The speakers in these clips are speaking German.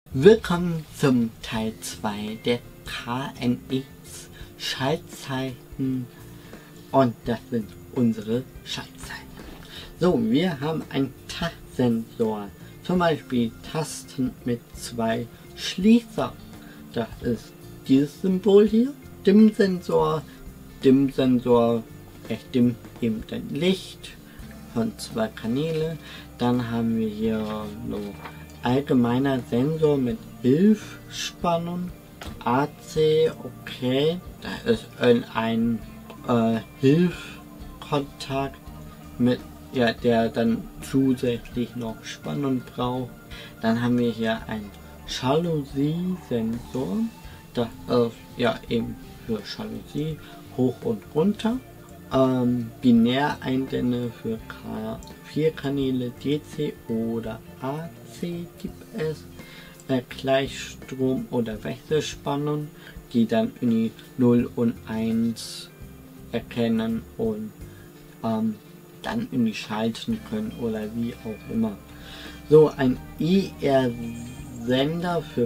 Willkommen zum Teil 2 der KNX Schaltzeichen und das sind unsere Schaltzeichen. So, wir haben einen Tastsensor, zum Beispiel Tasten mit 2 Schließern. Das ist dieses Symbol hier, Dimmsensor. Dimmsensor, dimmt eben das Licht von 2 Kanäle. Dann haben wir hier noch allgemeiner Sensor mit Hilfsspannung, AC, okay, da ist ein Hilfskontakt mit, ja, der dann zusätzlich noch Spannung braucht. Dann haben wir hier einen Jalousie-Sensor, das ist ja eben für Jalousie hoch und runter. Binäreingänge für 4 Kanäle DC oder AC gibt es, Gleichstrom oder Wechselspannung, die dann in die 0 und 1 erkennen und dann in die schalten können oder wie auch immer. So, ein IR-Sender für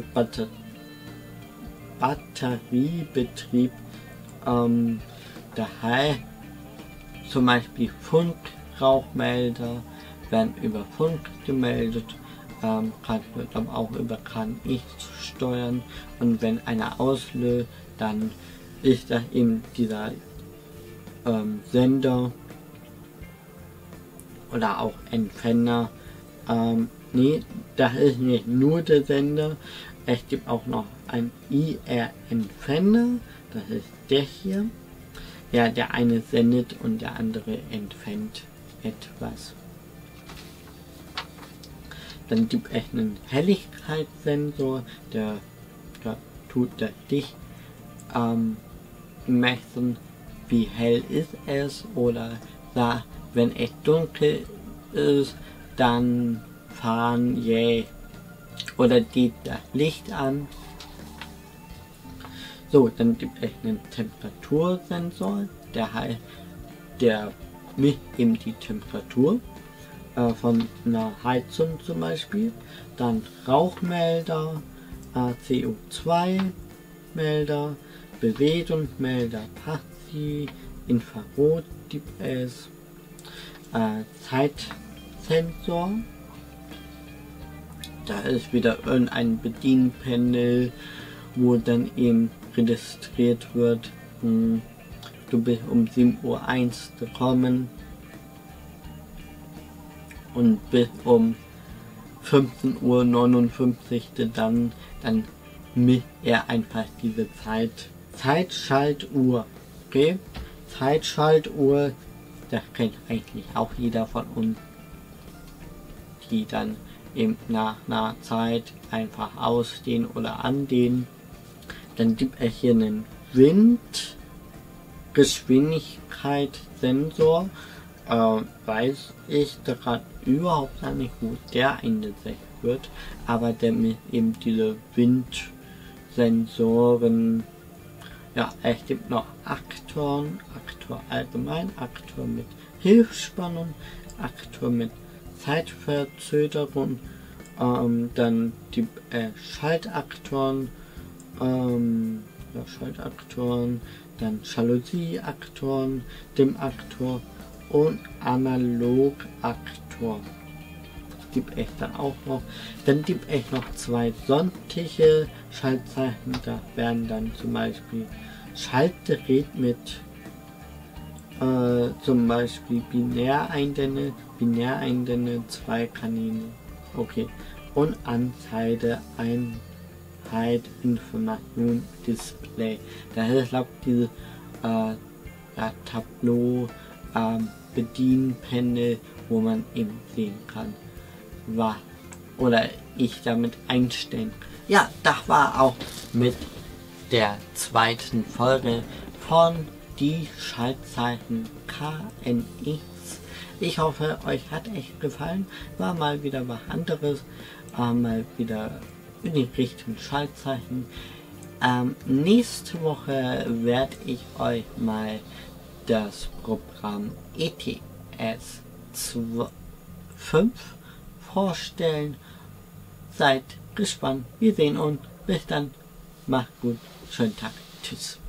Batteriebetrieb, daher zum Beispiel Funkrauchmelder werden über Funk gemeldet, wird aber auch über KNX steuern, und wenn einer auslöst, dann ist das eben dieser Sender oder auch Empfänger. Nee, das ist nicht nur der Sender, es gibt auch noch einen IR-Empfänger, das ist der hier. Ja, der eine sendet und der andere empfängt etwas. Dann gibt es einen Helligkeitssensor, der tut das Licht messen, wie hell ist es, oder da, wenn es dunkel ist, dann fahren oder geht das Licht an. So, dann gibt es einen Temperatursensor, der misst eben die Temperatur von einer Heizung zum Beispiel. Dann Rauchmelder, CO2-Melder, Bewegungsmelder, passiv, Infrarot gibt es, Zeitsensor. Da ist wieder irgendein Bedienpanel, wo dann eben registriert wird, du bist um 7:01 Uhr gekommen und bis um 15:59 Uhr dann misst er einfach diese Zeit. Zeitschaltuhr, okay? Zeitschaltuhr, das kennt eigentlich auch jeder von uns, die dann eben nach einer Zeit einfach ausstehen oder andehnen. Dann gibt es hier einen Windgeschwindigkeitssensor. Weiß ich gerade überhaupt gar nicht, wo der eingesetzt wird, aber der mit eben diese Windsensoren. Ja, es gibt noch Aktoren, Aktor allgemein, Aktor mit Hilfsspannung, Aktor mit Zeitverzögerung, dann die Schaltaktoren, Schaltaktoren, dann Jalousieaktoren, Dimmaktor und Analogaktor. Das gibt es dann auch noch. Dann gibt es noch 2 sonstige Schaltzeichen, da werden dann zum Beispiel Schaltgerät mit zum Beispiel Binäreingänge, 2 Kanäle, okay, und Anzeige, Einheit, Information, Display. Daher glaubt diese Tableau, Bedienpanel, wo man eben sehen kann, was oder ich damit einstellen kann. Ja, das war auch mit der 2. Folge von die Schaltzeichen KNX. Ich hoffe, euch hat echt gefallen. War mal wieder was anderes. Mal wieder in die Richtung Schaltzeichen. Nächste Woche werde ich euch mal das Programm ETS 5 vorstellen. Seid gespannt. Wir sehen uns. Bis dann. Macht gut. Schönen Tag. Tschüss.